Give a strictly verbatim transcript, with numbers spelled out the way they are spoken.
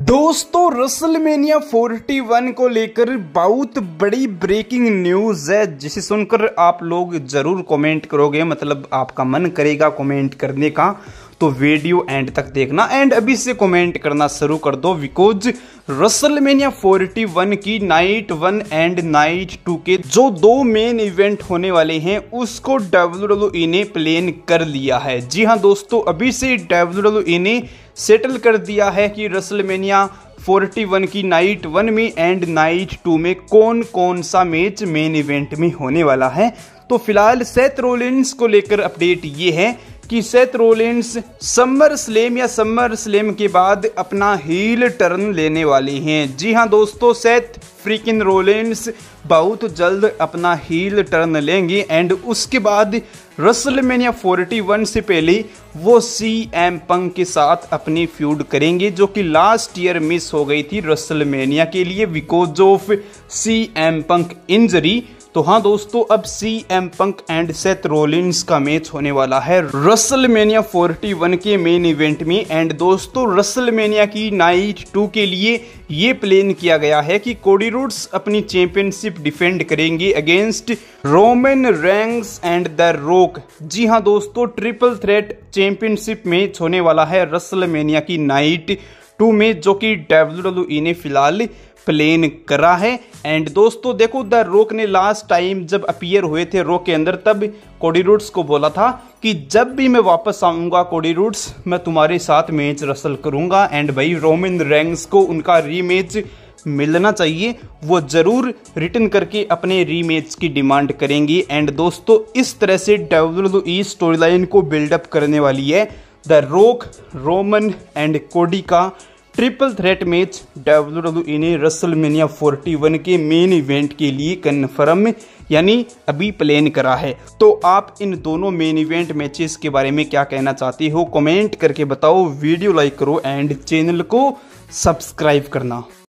दोस्तों रेसलमेनिया इकतालीस को लेकर बहुत बड़ी ब्रेकिंग न्यूज़ है, जिसे सुनकर आप लोग जरूर कमेंट करोगे। मतलब आपका मन करेगा कमेंट करने का, तो वीडियो एंड तक देखना एंड अभी से कमेंट करना शुरू कर दो, बिकॉज रेसलमेनिया इकतालीस की night one and night two के जो दो मेन इवेंट होने वाले हैं उसको डब्ल्यू डब्ल्यू ई ने प्लान कर लिया है। जी हाँ दोस्तों, अभी से डब्ल्यू डब्ल्यू ई ने सेटल कर दिया है कि रेसलमेनिया इकतालीस की नाइट वन में एंड नाइट टू में कौन कौन सा मैच मेन इवेंट में होने वाला है। तो फिलहाल सेथ रोलिंस को लेकर अपडेट ये है कि सेथ रोलिंस समर स्लैम या समर स्लैम के बाद अपना हील टर्न लेने वाले हैं। जी हाँ दोस्तों, सेथ फ्रीकिन रोलिंस बहुत जल्द अपना हील टर्न लेंगे एंड उसके बाद रेसलमेनिया इकतालीस से पहले वो सी एम पंक के साथ अपनी फ्यूड करेंगे, जो कि लास्ट ईयर मिस हो गई थी रेसलमेनिया के लिए because of C M Punk injury. तो हाँ दोस्तों, अब C M Punk and Seth Rollins का मैच होने वाला है रेसलमेनिया इकतालीस के मेन इवेंट में। एंड दोस्तों, रेसलमेनिया की नाइट टू के लिए ये प्लान किया गया है कि कोडी रोड्स अपनी चैंपियनशिप डिफेंड करेंगे against Roman Reigns and the Rock. जी हाँ दोस्तों, ट्रिपल थ्रेट चैंपियनशिप मैच होने वाला है रेसलमेनिया की नाइट टू में, जो कि डब्ल्यू डब्ल्यू ई ने फिलहाल प्लेन करा है। एंड दोस्तों देखो, द रॉक ने लास्ट टाइम जब अपीयर हुए थे रॉक के अंदर, तब कोडी रोड्स को बोला था कि जब भी मैं वापस आऊंगा कोडी रोड्स, मैं तुम्हारे साथ मैच रसल करूंगा। एंड भाई रोमन रेंस को उनका रीमैच मिलना चाहिए, वो जरूर रिटर्न करके अपने रीमैच की डिमांड करेंगे। एंड दोस्तों, इस तरह से W W E story line को बिल्डअप करने वाली है। The Rock, Roman and Cody का triple threat match W W E ने रेसलमेनिया इकतालीस के मेन इवेंट के लिए कन्फर्म यानी अभी प्लान करा है। तो आप इन दोनों मेन इवेंट मैचेस के बारे में क्या कहना चाहते हो, कमेंट करके बताओ। वीडियो लाइक करो एंड चैनल को सब्सक्राइब करना।